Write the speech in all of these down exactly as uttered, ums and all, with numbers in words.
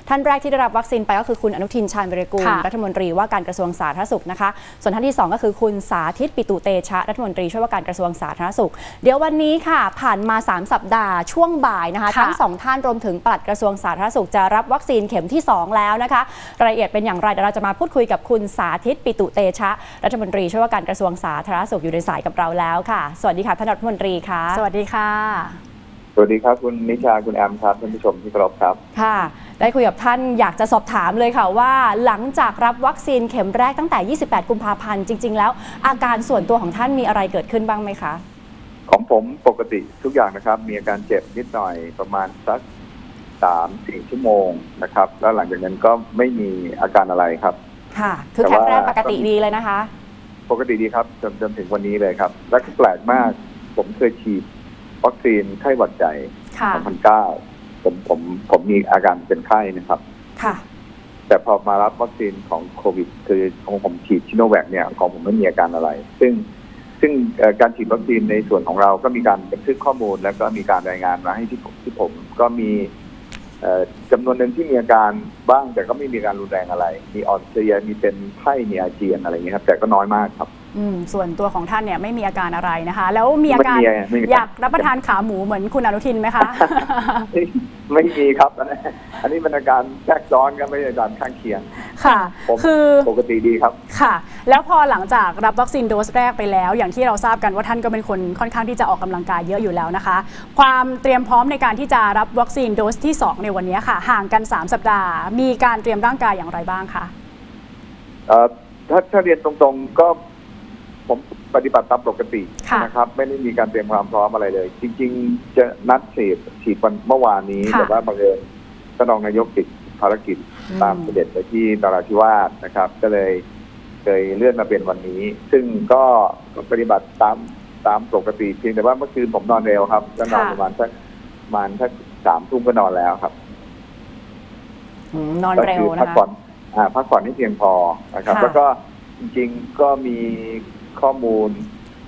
ท่านแรกที่ได้รับวัคซีนไปก็คือคุณอนุทินชาญวิรากูลรัฐมนตรีว่าการกระทรวงสาธารณสุขนะคะส่วนท่านที่สองก็คือคุณสาธิตปิตุเตชะรัฐมนตรีช่วยว่าการกระทรวงสาธารณสุขเดี๋ยววันนี้ค่ะผ่านมาสามสัปดาห์ช่วงบ่ายนะคะทั้งสองท่านรวมถึงปลัดกระทรวงสาธารณสุขจะรับวัคซีนเข็มที่สองแล้วนะคะรายละเอียดเป็นอย่างไรเดี๋ยวเราจะมาพูดคุยกับคุณสาธิตปิตุเตชะรัฐมนตรีช่วยว่าการกระทรวงสาธารณสุขอยู่ในสายกับเราแล้วค่ะสวัสดีค่ะท่านรัฐมนตรีค่ะสวัสดีค่ะสวัสดีครับคุณนิชาคุณแอมครับท่านผู้ชมที่เคารพครับค่ะได้คุยกับท่านอยากจะสอบถามเลยค่ะว่าหลังจากรับวัคซีนเข็มแรกตั้งแต่ยี่สิบแปดกุมภาพันธ์จริงๆแล้วอาการส่วนตัวของท่านมีอะไรเกิดขึ้นบ้างไหมคะของผมปกติทุกอย่างนะครับมีอาการเจ็บนิดหน่อยประมาณสักสามสี่ชั่วโมงนะครับแล้วหลังจากนั้นก็ไม่มีอาการอะไรครับค่ะคือแข็งแรงปกติดีเลยนะคะปกติดีครับจนจนถึงวันนี้เลยครับและก็แปลกมากผมเคยฉีดวัคซีนไข้หวัดใหญ่สองพันเก้าผมผมผมมีอาการเป็นไข้นะครับค่ะแต่พอมารับวัคซีนของโควิดคือของผมฉีดชิโนแวคเนี่ยของผมไม่มีอาการอะไรซึ่งซึ่งการฉีดวัคซีนในส่วนของเราก็มีการบันทึกข้อมูลแล้วก็มีการรายงานมาให้ที่ผมที่ผมก็มีจำนวนหนึ่งที่มีอาการบ้างแต่ก็ไม่มีการรุนแรงอะไรมีอ่อนเพลียมีเป็นไข้มีอาเจียนอะไรอย่างนี้ครับแต่ก็น้อยมากครับอืมส่วนตัวของท่านเนี่ยไม่มีอาการอะไรนะคะแล้วมีอาการอยากรับประทานขาหมูเหมือนคุณอนุทินไหมคะไม่มีครับอันนี้เป็นอาการแทรกซ้อนก็ไม่ใช่อาการข้างเคียงค่ะคือปกติดีครับค่ะแล้วพอหลังจากรับวัคซีนโดสแรกไปแล้วอย่างที่เราทราบกันว่าท่านก็เป็นคนค่อนข้างที่จะออกกำลังกายเยอะอยู่แล้วนะคะความเตรียมพร้อมในการที่จะรับวัคซีนโดสที่สองในวันนี้ค่ะห่างกันสามสัปดาห์มีการเตรียมร่างกายอย่างไรบ้างคะเอ่อถ้าถ้าเรียนตรงๆก็ผมปฏิบัติตามปกตินะครับไม่ได้มีการเตรียมความพร้อมอะไรเลยจริงๆจะนัดฉีดฉีดวันเมื่อวานนี้แต่ว่าบังเอิญท่านรองนายกติดภารกิจตามเสด็จไปที่นราธิวาสนะครับก็เลยเลยเลื่อนมาเป็นวันนี้ซึ่งก็ปฏิบัติตามตามปกติเพียงแต่ว่าเมื่อคืนผมนอนเร็วครับก็นอนประมาณสักประมาณสักสามทุ่มก็นอนแล้วครับนอนเร็วนะคะพักผ่อนพักผ่อนให้เพียงพอนะครับแล้วก็จริงๆก็มีข้อมูล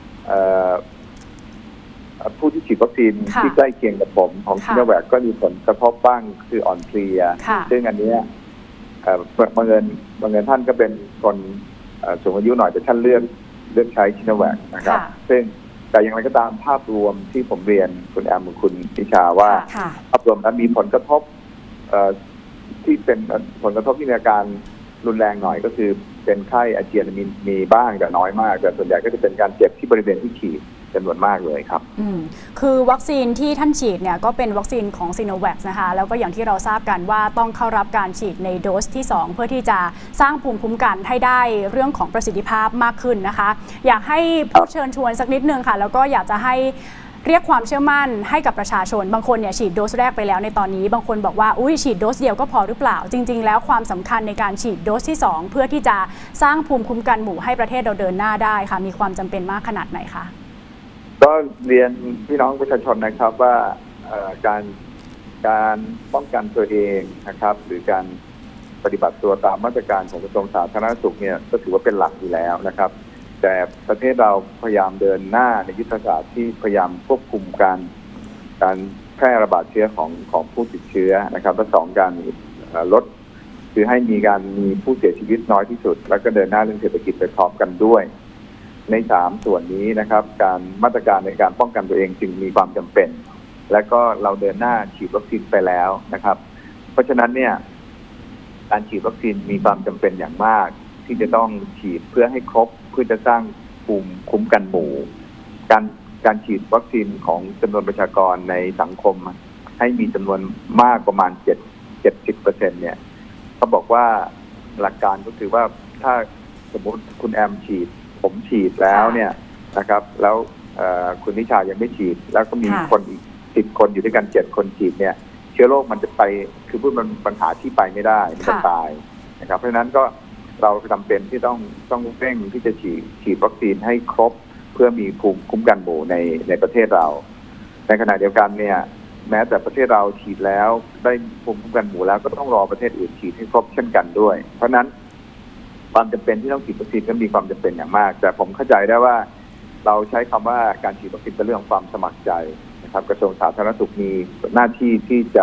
ผู้ที่ฉีดวัคซีนที่ใกล้เคียงกับผมของซิโนแวคก็มีผลกระทบบ้างคืออ่อนเพลียซึ่งอันนี้บางเงินบางเงินท่านก็เป็นคนสูงอายุหน่อยแต่ท่านเลือกเลือกใช้ซิโนแวคนะครับซึ่งแต่อย่างไรก็ตามภาพรวมที่ผมเรียนคุณแอมกับคุณพิชาว่าภาพรวมนั้นมีผลกระทบที่เป็นผลกระทบที่มีอาการรุนแรงหน่อยก็คือเป็นไข้อาเจียนมีมีบ้างแต่น้อยมากแต่ส่วนใหญ่ก็จะเป็นการเจ็บที่บริเวณที่ฉีดจำนวนมากเลยครับอืมคือวัคซีนที่ท่านฉีดเนี่ยก็เป็นวัคซีนของซีโนแวคนะคะแล้วก็อย่างที่เราทราบกันว่าต้องเข้ารับการฉีดในโดสที่สองเพื่อที่จะสร้างภูมิคุ้มกันให้ได้เรื่องของประสิทธิภาพมากขึ้นนะคะอยากให้พูดเชิญชวนสักนิดนึงค่ะแล้วก็อยากจะให้เรียกความเชื่อมั่นให้กับประชาชนบางคนเนี่ยฉีดโดสแรกไปแล้วในตอนนี้บางคนบอกว่าอุ้ยฉีดโดสเดียวก็พอหรือเปล่าจริงๆแล้วความสำคัญในการฉีดโดสที่สองเพื่อที่จะสร้างภูมิคุ้มกันหมู่ให้ประเทศเราเดินหน้าได้ค่ะมีความจำเป็นมากขนาดไหนคะก็เรียนพี่น้องประชาชนนะครับว่าการการป้องกันตัวเองนะครับหรือการปฏิบัติตัวตามมาตรการของกระทรวงสาธารณสุขเนี่ยก็ถือว่าเป็นหลักอยู่แล้วนะครับแต่ประเทศเราพยายามเดินหน้าในยุทธศาสตร์ที่พยายามควบคุมการการแพร่ระบาดเชื้อของของผู้ติดเชื้อนะครับและสองการลดคือให้มีการมีผู้เสียชีวิตน้อยที่สุดแล้วก็เดินหน้าเรื่องเศรษฐกิจไปพร้อมกันด้วยในสามส่วนนี้นะครับการมาตรการในการป้องกันตัวเองจึงมีความจำเป็นและก็เราเดินหน้าฉีดวัคซีนไปแล้วนะครับเพราะฉะนั้นเนี่ยการฉีดวัคซีนมีความจำเป็นอย่างมากที่จะต้องฉีดเพื่อให้ครบเพื่อจะสร้างภูมิคุ้มกันหมู่การการฉีดวัคซีนของจำนวนประชากรในสังคมให้มีจำนวนมากประมาณเจ็ดเจ็ดสิบเปอร์เซ็นต์เนี่ยเขาบอกว่าหลักการก็คือว่าถ้าสมมติคุณแอมฉีดผมฉีดแล้วเนี่ยนะครับแล้วคุณนิชายังไม่ฉีดแล้วก็มีคนอีกสิบคนอยู่ด้วยกันเจ็ดคนฉีดเนี่ยเชื้อโรคมันจะไปคือพูดมันปัญหาที่ไปไม่ได้มันจะตายนะครับเพราะฉะนั้นก็เราจำเป็นที่ต้องต้องเร่งที่จะฉีดฉีดวัคซีนให้ครบเพื่อมีภูมิคุ้มกันหมู่ในในประเทศเราในขณะเดียวกันเนี่ยแม้แต่ประเทศเราฉีดแล้วได้ภูมิคุ้มกันหมู่แล้วก็ต้องรอประเทศอื่นฉีดให้ครบเช่นกันด้วยเพราะนั้นความจำเป็นที่ต้องฉีดวัคซีนก็มีความจำเป็นอย่างมากแต่ผมเข้าใจได้ว่าเราใช้คำว่าการฉีดวัคซีนเป็นเรื่องความสมัครใจนะครับกระทรวงสาธารณสุขมีหน้าที่ที่จะ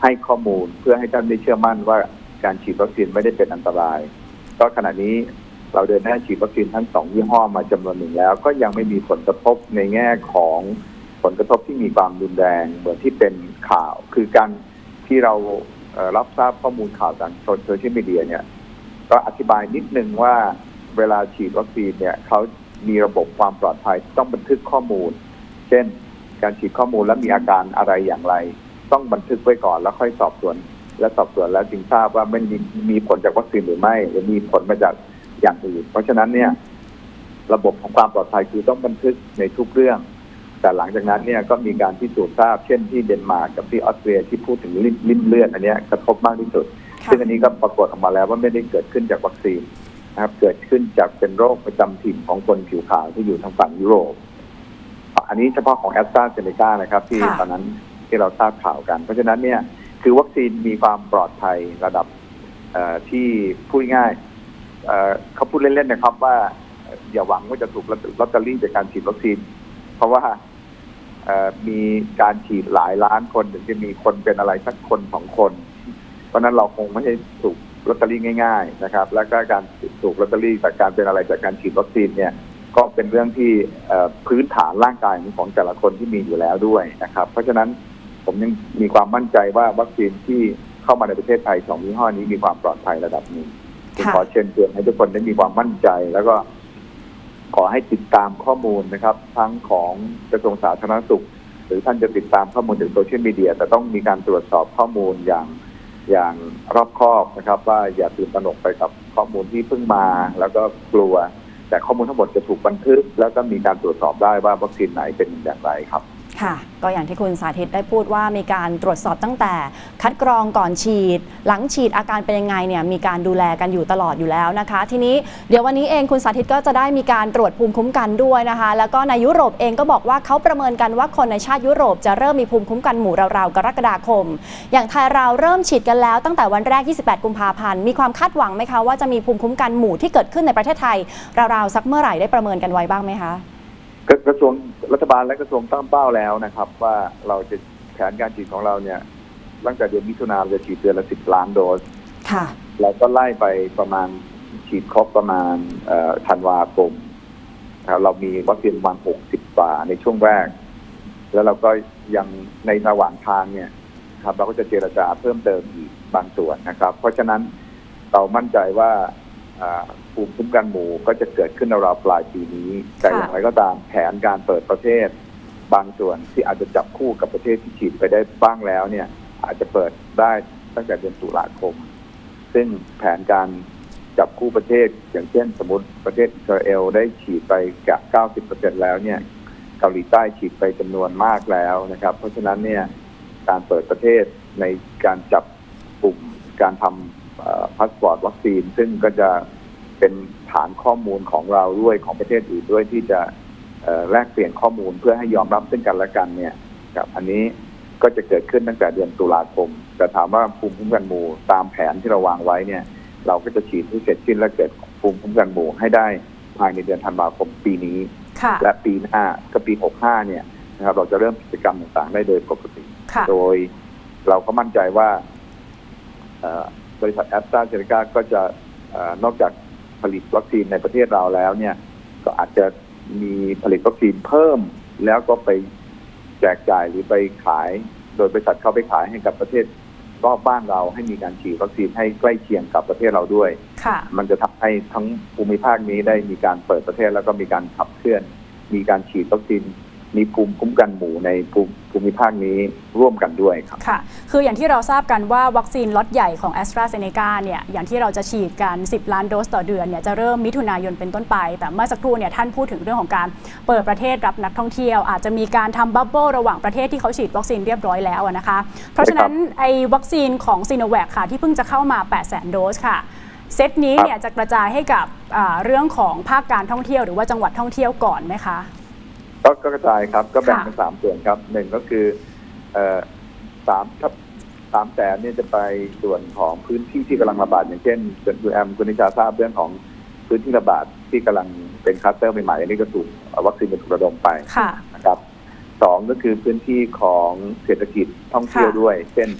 ให้ข้อมูลเพื่อให้ท่านได้เชื่อมั่นว่าการฉีดวัคซีนไม่ได้เป็นอันตรายก็ขณะนี้เราเดินหน้าฉีดวัคซีนทั้งสองยี่ห้อมาจำนวนหนึ่งแล้วก็ยังไม่มีผลกระทบในแง่ของผลกระทบที่มีความรุนแรงเหมือนที่เป็นข่าวคือการที่เรารับทราบข้อมูลข่าวทางโซเชียลมีเดียเนี่ยก็อธิบายนิดนึงว่าเวลาฉีดวัคซีนเนี่ยเขามีระบบความปลอดภัยต้องบันทึกข้อมูลเช่นการฉีดข้อมูลแล้วมีอาการอะไรอย่างไรต้องบันทึกไว้ก่อนแล้วค่อยสอบสวนและสอบสวนแล้วจึงทราบว่ามันมีผลจากวัคซีนหรือไม่หรือมีผลมาจากอย่างอื่นเพราะฉะนั้นเนี่ยระบบของความปลอดภัยคือต้องบันทึกในทุกเรื่องแต่หลังจากนั้นเนี่ยก็มีการพิสูจน์ทราบเช่นที่เดนมาร์กกับที่ออสเตรียที่พูดถึงลิ่มเลือดอันนี้กระทบมากที่สุดซึ่งอันนี้ก็ปรากฏออกมาแล้วว่าไม่ได้เกิดขึ้นจากวัคซีนนะครับเกิดขึ้นจากเป็นโรคประจำถิ่นของคนผิวขาวที่อยู่ทางฝั่งยุโรปอันนี้เฉพาะของแอสตราเซเนกานะครับที่ตอนนั้นที่เราทราบข่าวกันเพราะฉะนั้นเนี่ยคือวัคซีนมีความปลอดภัยระดับที่พูดง่ายเขาพูดเล่นๆนะครับว่าอย่าหวังว่าจะถูกลอตเตอรี่จากการฉีดวัคซีนเพราะว่ามีการฉีดหลายล้านคนถึงจะมีคนเป็นอะไรสักคนสองคนเพราะนั้นเราคงไม่ใช่ถูกลอตเตอรี่ง่ายๆนะครับแล้วก็การถูกลอตเตอรี่จากการเป็นอะไรจากการฉีดวัคซีนเนี่ยก็เป็นเรื่องที่พื้นฐานร่างกายของแต่ละคนที่มีอยู่แล้วด้วยนะครับเพราะฉะนั้นผมยังมีความมั่นใจว่าวัคซีนที่เข้ามาในประเทศไทยสองยี่ห้อนี้มีความปลอดภัยระดับหนึ่งขอเชิญชวนให้ทุกคนได้มีความมั่นใจแล้วก็ขอให้ติดตามข้อมูลนะครับทั้งของกระทรวงสาธารณสุขหรือท่านจะติดตามข้อมูลจากโซเชียลมีเดียแต่ต้องมีการตรวจสอบข้อมูลอย่างอย่างรอบคอบนะครับว่าอย่าตื่นตระหนกไปกับข้อมูลที่เพิ่งมาแล้วก็กลัวแต่ข้อมูลทั้งหมดจะถูกบันทึกแล้วก็มีการตรวจสอบได้ว่าวัคซีนไหนเป็นอย่างไรครับค่ะก็อย่างที่คุณสาธิตได้พูดว่ามีการตรวจสอบตั้งแต่คัดกรองก่อนฉีดหลังฉีดอาการเป็นยังไงเนี่ยมีการดูแลกันอยู่ตลอดอยู่แล้วนะคะทีนี้เดี๋ยววันนี้เองคุณสาธิตก็จะได้มีการตรวจภูมิคุ้มกันด้วยนะคะแล้วก็ในยุโรปเองก็บอกว่าเขาประเมินกันว่าคนในชาติยุโรปจะเริ่มมีภูมิคุ้มกันหมู่ราวๆกรกฎาคมอย่างไทยเราเริ่มฉีดกันแล้วตั้งแต่วันแรกยี่สิบแปดกุมภาพันธ์มีความคาดหวังไหมคะว่าจะมีภูมิคุ้มกันหมู่ที่เกิดขึ้นในประเทศไทยราวๆสักเมื่อไหร่ได้ประเมินกันไว้บ้างไหมคะกระทรวงรัฐบาลและกระทรวงตั้งเป้าแล้วนะครับว่าเราจะแผนการฉีดของเราเนี่ยตั้งแต่เดือนมิถุนายนจะฉีดเดือนละสิบล้านโดสค่ะเราก็ไล่ไปประมาณฉีดครบประมาณธันวาคมเรามีวัคซีนประมาณหกสิบกว่าในช่วงแรกแล้วเราก็ยังในระหว่างทางเนี่ยครับเราก็จะเจรจาเพิ่มเติมอีกบางส่วนนะครับเพราะฉะนั้นเรามั่นใจว่าภูมิคุ้มกันหมู่ก็จะเกิดขึ้นในราวปลายปีนี้แต่อย่างไรก็ตามแผนการเปิดประเทศบางส่วนที่อาจจะจับคู่กับประเทศที่ฉีดไปได้บ้างแล้วเนี่ยอาจจะเปิดได้ตั้งแต่เดือนตุลาคมซึ่งแผนการจับคู่ประเทศอย่างเช่นสมมติประเทศอิสราเอลได้ฉีดไปกับ เก้าสิบเปอร์เซ็นต์ แล้วเนี่ยเกาหลีใต้ฉีดไปจำนวนมากแล้วนะครับเพราะฉะนั้นเนี่ยการเปิดประเทศในการจับกลุ่มการทำพาสปอร์ตวัคซีนซึ่งก็จะเป็นฐานข้อมูลของเราด้วยของประเทศอื่นด้วยที่จะแลกเปลี่ยนข้อมูลเพื่อให้ยอมรับซึ่งกันและกันเนี่ยครับอันนี้ก็จะเกิดขึ้นตั้งแต่เดือนตุลาคมแต่ถามว่าภูมิคุ้มกันหมู่ตามแผนที่เราวางไว้เนี่ยเราก็จะฉีดให้เสร็จสิ้นและเกิดภูมิคุ้มกันหมู่ให้ได้ภายในเดือนธันวาคมปีนี้และปีหน้าก็ปีหกสิบห้าเนี่ยนะครับเราจะเริ่มกิจกรรมต่างๆได้โดยปกติโดยเราก็มั่นใจว่าบริษัทแอสตราเซเนกาก็จะนอกจากผลิตวัคซีนในประเทศเราแล้วเนี่ยก็อาจจะมีผลิตวัคซีนเพิ่มแล้วก็ไปแจกจ่ายหรือไปขายโดยบริษัทเข้าไปขายให้กับประเทศรอบบ้านเราให้มีการฉีดวัคซีนให้ใกล้เคียงกับประเทศเราด้วยมันจะทำให้ทั้งภูมิภาคนี้ได้มีการเปิดประเทศแล้วก็มีการขับเคลื่อนมีการฉีดวัคซีนมีภูมิคุ้มกันหมู่ในภูมิภาคนี้ร่วมกันด้วยครับค่ะคืออย่างที่เราทราบกันว่าวัคซีนล็อตใหญ่ของ แอสตราเซเนกา เนี่ยอย่างที่เราจะฉีดกันสิบล้านโดสต่อเดือนเนี่ยจะเริ่มมิถุนายนเป็นต้นไปแต่เมื่อสักครู่เนี่ยท่านพูดถึงเรื่องของการเปิดประเทศรับนักท่องเที่ยวอาจจะมีการทำบับเบิ้ลระหว่างประเทศที่เขาฉีดวัคซีนเรียบร้อยแล้วนะคะเพราะฉะนั้นไอ้วัคซีนของซีโนแวคค่ะที่เพิ่งจะเข้ามา แปดแสน โดสค่ะเซตนี้เนี่ยจะกระจายให้กับเรื่องของภาคการท่องเที่ยวหรือว่าจังหวัดท่องเที่ยวก่อนไหมคะก็กระจายครับก็แบ่งเป็นสามส่วนครับหนึ่งก็คือสามทับสามแสนเนี่ยจะไปส่วนของพื้นที่ที่กำลังระบาดอย่างเช่นคุณแอมคุณนิชาทราบเรื่องของพื้นที่ระบาดที่กำลังเป็นคลัสเตอร์ใหม่ๆอันนี้ก็ถูกวัคซีนถูกระดมไปนะครับสองก็คือพื้นที่ของเศรษฐกิจท่องเที่ยวด้วยเช่น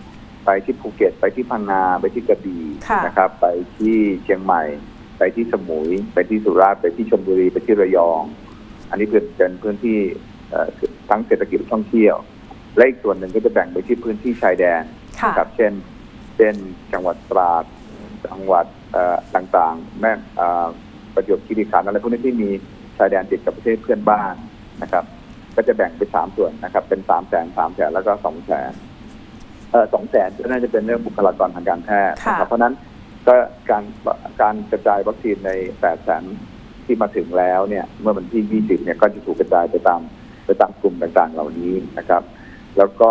ไปที่ภูเก็ตไปที่พังงาไปที่กระบี่นะครับไปที่เชียงใหม่ไปที่สมุยไปที่สุราษฎร์ไปที่ชลบุรีไปที่ระยองอันนี้เป็นพื้นที่ทั้งเศรษฐกิจท่องเที่ยวและอีกส่วนหนึ่งก็จะแบ่งไปที่พื้นที่ชายแดนนะครับเช่นเช่นจังหวัดตราดจังหวัดต่างๆแม่ประจวบคีรีขันธ์อะไรพวกนี้ที่มีชายแดนติดกับประเทศเพื่อนบ้านนะครับก็จะแบ่งเป็นสามส่วนนะครับเป็นสามแสนสามแสนแล้วก็สองแสนเออสองแสนก็น่าจะเป็นเรื่องบุคลากรทางการแพทย์นะครับเพราะนั้นก็การการกระจายวัคซีนในแปดแสนที่มาถึงแล้วเนี่ยเมื่อวันที่ยี่สิบเนี่ยก็จะถูกกระจายไปตามไปตามกลุ่มต่างๆเหล่านี้นะครับแล้วก็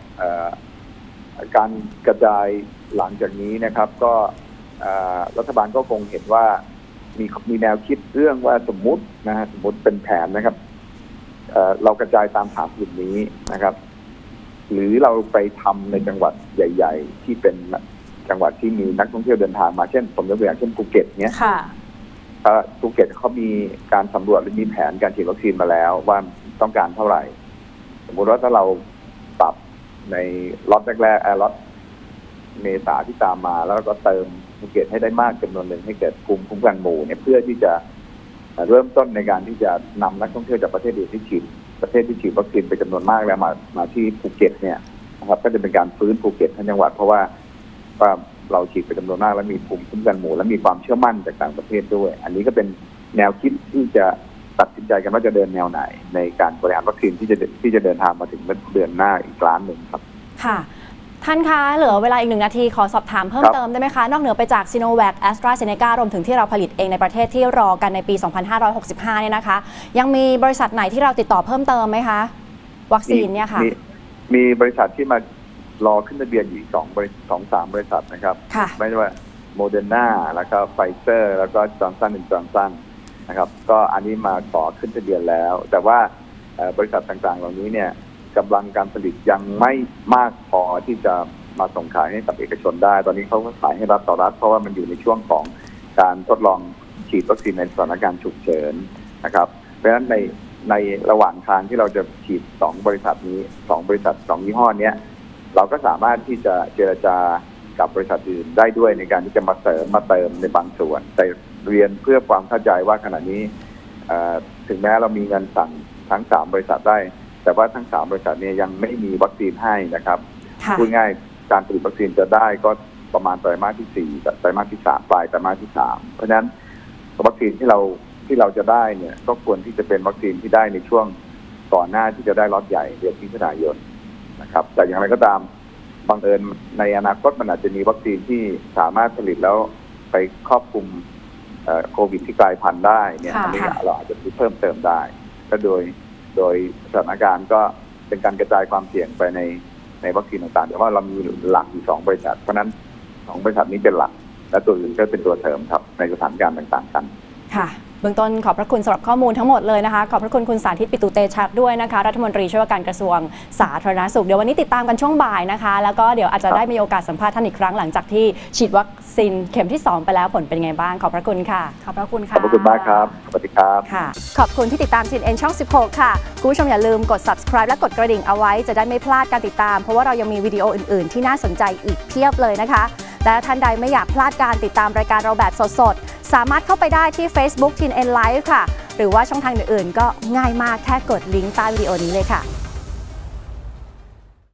การกระจายหลังจากนี้นะครับก็รัฐบาลก็คงเห็นว่ามีมีแนวคิดเรื่องว่าสมมุตินะฮะสมมติเป็นแผนนะครับ เอ่อ เรากระจายตามฐานกลุ่มนี้นะครับหรือเราไปทำในจังหวัดใหญ่ๆที่เป็นจังหวัดที่มีนักท่องเที่ยวเดินทางมาเช่นผมยกตัวอย่างเช่นภูเก็ตเนี้ยภูเก็ตเขามีการสำรวจหรือมีแผนการฉีดวัคซีนมาแล้วว่าต้องการเท่าไหร่สมมติว่าถ้าเราปรับในล็อตแรกๆล็อตเมษาที่ตามมาแล้วก็เติมภูเก็ตให้ได้มากจำนวนหนึ่งให้เกิดภูมิคุ้มกันหมู่เนี่ยเพื่อที่จะเริ่มต้นในการที่จะนำนักท่องเที่ยวจากประเทศอื่นที่ฉีดประเทศที่ฉีดวัคซีนไปจำนวนมากแล้วมามาที่ภูเก็ตเนี่ยนะครับก็จะเป็นการฟื้นภูเก็ตทั้งจังหวัดเพราะว่าว่าเราฉีดไปจำนวนมากแล้วมีภูมิคุ้มกันหมู่และมีความเชื่อมั่นจากต่างประเทศด้วยอันนี้ก็เป็นแนวคิดที่จะตัดสินใจกันว่าจะเดินแนวไหนในการบริหารวัคซีนที่จะที่จะเดินทางมาถึงเดือนหน้าอีกล้านหนึ่งครับค่ะท่านคะเหลือเวลาอีกหนึ่งนาทีขอสอบถามเพิ่มเติมได้ไหมคะนอกเหนือไปจากซีโนแวคแอสตราเซเนการวมถึงที่เราผลิตเองในประเทศที่รอกันในปี สองพันห้าร้อยหกสิบห้า เนี่ยนะคะยังมีบริษัทไหนที่เราติดต่อเพิ่มเติมไหมคะวัคซีนเนี่ยค่ะมีบริษัทที่มารอขึ้นทะเบียนอยู่สองบริษัทสองสามบริษัทนะครับไม่ว่าโมเดอร์นาแล้วก็ไฟเซอร์แล้วก็จอห์นสันแอนด์จอห์นสันนะครับก็อันนี้มาขอขึ้นทะเบียนแล้วแต่ว่าบริษัทต่างๆเหล่านี้เนี่ยกำลังการผลิตยังไม่มากพอที่จะมาส่งขายให้กับเอกชนได้ตอนนี้เขาก็ขายให้รัฐต่อรัฐเพราะว่ามันอยู่ในช่วงของการทดลองฉีดวัคซีนในสถานการณ์ฉุกเฉินนะครับเพราะฉะนั้นในในระหว่างทางที่เราจะฉีดสองบริษัทนี้สองบริษัทสองยี่ห้อนี้เราก็สามารถที่จะเจรจากับบริษัทอื่นได้ด้วยในการที่จะมาเสริมมาเติมในบางส่วนแต่เรียนเพื่อความเข้าใจว่าขณะนี้ถึงแม้เรามีเงินสั่งทั้งสามบริษัทได้แต่ว่าทั้งสามบริษัทนี้ยังไม่มีวัคซีนให้นะครับพูดง่ายการผลิตวัคซีนจะได้ก็ประมาณไตรมาสที่สี่ไตรมาสที่สามปลายไตรมาสที่สามเพราะฉะนั้นวัคซีนที่เราที่เราจะได้เนี่ยก็ควรที่จะเป็นวัคซีนที่ได้ในช่วงก่อนหน้าที่จะได้ล็อตใหญ่เดือนมิถุนายนนะครับแต่อย่างไรก็ตามบังเอิญในอนาคตมันอาจจะมีวัคซีนที่สามารถผลิตแล้วไปครอบคลุมโควิดที่กลายพันธุ์ได้เนี่ยอันนี้เราอาจจะเพิ่มเติมได้ก็โดยโดยสถานการณ์ก็เป็นการกระจายความเสี่ยงไปในในวัคซีนต่างๆแต่ว่าเรามีหลักอยู่สองบริษัทเพราะนั้นสองบริษัทนี้เป็นหลักและตัวอื่นก็เป็นตัวเสริมครับในสถานการณ์ต่างๆกันค่ะเบื้องต้นขอบพระคุณสำหรับข้อมูลทั้งหมดเลยนะคะขอบพระคุณคุณสาธิตปิตุเตชะด้วยนะคะรัฐมนตรีช่วยว่าการกระทรวงสาธารณสุขเดี๋ยววันนี้ติดตามกันช่วงบ่ายนะคะแล้วก็เดี๋ยวอาจจะได้มีโอกาสสัมภาษณ์ท่านอีกครั้งหลังจากที่ฉีดวัคซีนเข็มที่สองไปแล้วผลเป็นไงบ้างขอบพระคุณค่ะขอบพระคุณค่ะขอบคุณมากครับสวัสดีครับค่ะขอบคุณที่ติดตาม ซี เอ็น เอ็น ช่องสิบหกค่ะคุณผู้ชมอย่าลืมกด ซับสไครบ์ และกดกระดิ่งเอาไว้จะได้ไม่พลาดการติดตามเพราะว่าเรายังมีวิดีโออื่นๆที่น่าสนใจอีกเพียบเลยนะคะและท่านใดไม่อยากพลาดการติดตามรายการเราแบบสดๆสามารถเข้าไปได้ที่ Facebook ที เอ็น เอ็น Live ค่ะหรือว่าช่องทางอื่นๆก็ง่ายมากแค่กดลิงก์ใต้วิดีโอนี้เลยค่ะ